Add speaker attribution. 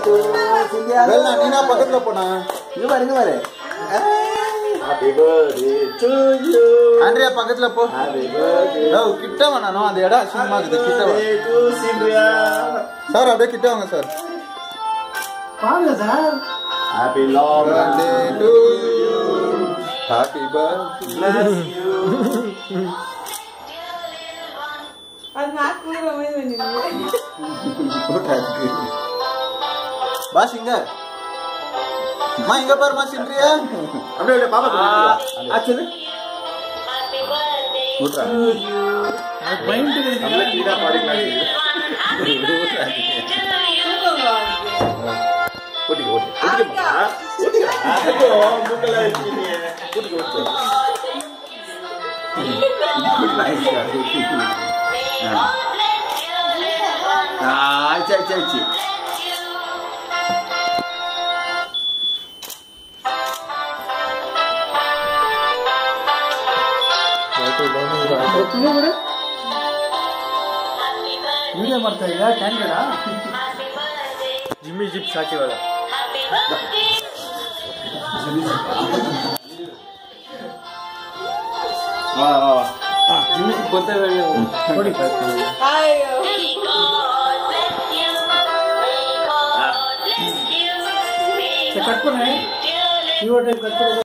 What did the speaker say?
Speaker 1: நீனா பக்கத்துல போனா
Speaker 2: இங்க பாரு
Speaker 1: Happy birthday to you. Andrea பக்கத்துல போ. Happy birthday. கிட்ட வானோ அந்த இடம் அசிங்கமா இருக்குது கிட்ட வா. Happy to Simria. சார் அப்படியே கிட்ட வாங்க சார்.
Speaker 2: பாருங்க sir.
Speaker 1: Happy long birthday to you. Happy birthday. Bless you.
Speaker 3: அது நாக்கு ஊற மாதிரி வந்துருக்கு.
Speaker 1: வா சிங்கர். மா இங்க பாருமா சின்றியா அப்படியே பாப்பா ஆச்சது happy birthday to you point நம்ம கீழ பாடிக்கலாம் ஓடிங்க ஐயோ மூக்கல இருக்கீங்க ஓடிங்க சரி
Speaker 2: वीडियो ಮಾಡ್ತಾ ಇದೆಯಾ ಕ್ಯಾಂಡಿಡಾ
Speaker 4: जिम्मी जिप साथी वाला
Speaker 1: वाह
Speaker 4: जिम्मी जिप बोलते हुए थोड़ी
Speaker 3: ಅಯ್ಯೋ
Speaker 2: ಕಟ್ ಕೊನೆ ಇವತ್ತು ಕಟ್